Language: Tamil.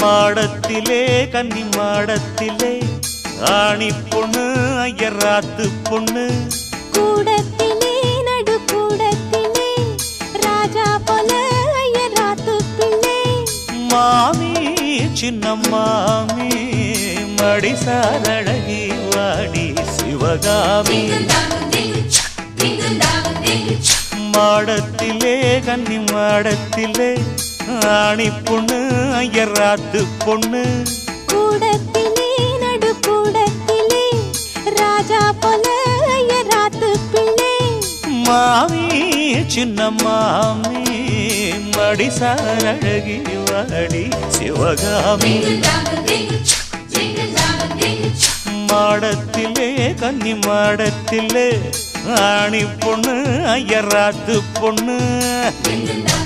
மாடத்திலே கன்னி மாடத்திலே ஆணி பொண்ணு ஐயராத்து பொண்ணு கூடத்திலே நடு கூடத்திலே ராஜா போல ஐயராத்து பிள்ளை மாமி சின்ன மாமி மடிசாரழகி வாடி சிவகாமி மாடத்திலே கன்னி மாடத்திலே ஆணி பொண்ணு ஐயராத்து பொண்ணு கூடத்திலே நடு கூடத்திலே ராஜா போல ஐயராத்து பிள்ளை மாமி சின்ன மாமி மடிசாரழகி வாடி சிவகாமி மாடத்திலே கன்னி மாடத்திலே ஆணி பொண்ணு ஐயராத்து பொண்ணு